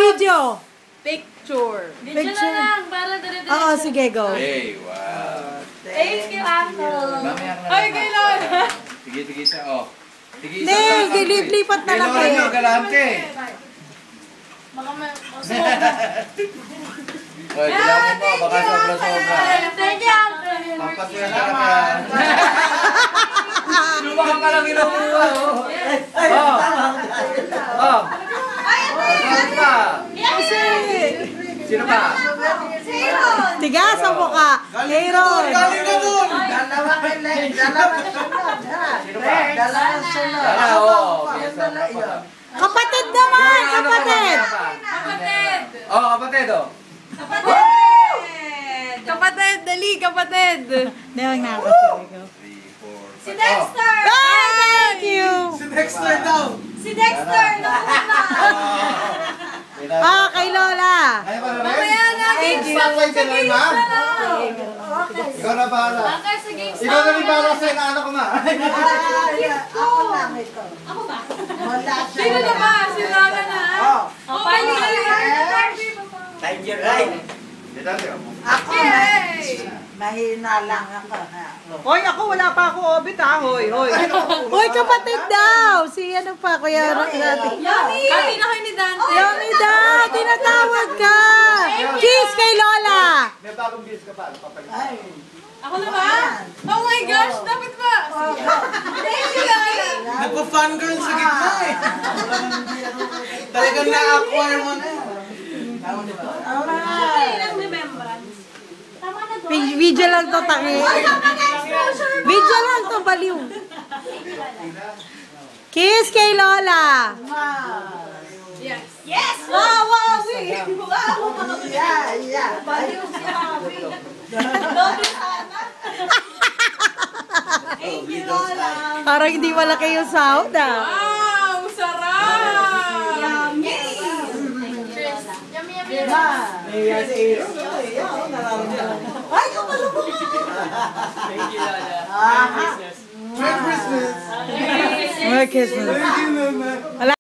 video. Picture. Picture. Video na lang, para dire-diretso. Oo, sige, go. Hey, wow. Thank you, Uncle. Mamaya ka na Ay, lang. kay Lola. Sige, isa, oh. Sige, isa Hindi, lang, Uncle. lipat na lang Kay Lola eh. nyo, galante. Baka Oy, galante mo, baka sobra-sobra. Thank you, Uncle. Pampaswerte ka pa. Lumakan ka lang inuuwa, oh. Oh. Oh. Sino pa? Sino pa? Tigasan mo ka. Aaron. Galing ka dun! Dalawa Sino pa? sunod. Dala, oh. Dala, Kapatid naman, kapatid. Kapatid. Oh, kapatid, oh. Kapatid, dali, kapatid. Hindi, wag na ako. 3, 4, 5. Si Dexter. Thank you. Si Dexter daw! Si Dexter. Ah, kay Lola. Mamaya na, Thank you. Sakay ka na, ma'am. Ikaw na bahala. Uncle, sa games Ikaw na rin bahala sa inaano ko, ma. Ako lang ito. Ako ba? Wala siya. Sino na ba? Si Lola na. Oh. Oh, paano Time your right. Ako, Yay! mahina lang ako. Hoy, ako wala pa ako obit ha. Hoy, hoy. Uy, kapatid daw. Si ano pa, kuya natin. Yummy! Kanina kayo ni Dante. Yummy daw, tinatawag ka. Kiss kay Lola. May bagong bills ka pa. Papalit. Ay, Ako na ba? Oh my gosh, dapat ba? Thank you, Lola. Nagpa-fangirl sa gitna eh. Talagang na-acquire mo na. Ilang remembrance? Tama na doon. Video lang to, tangi. Video lang to, baliw. Kiss kay Lola. Yes. Yes! Wow, wow, yeah. Baliw si Happy. Thank you, Lola. Parang hindi malaki yung sound, ah. Wow, sarap! Yummy! Yummy, yummy. Ay, kapalo mo. Merry Christmas! Merry Christmas. Thank you, mama.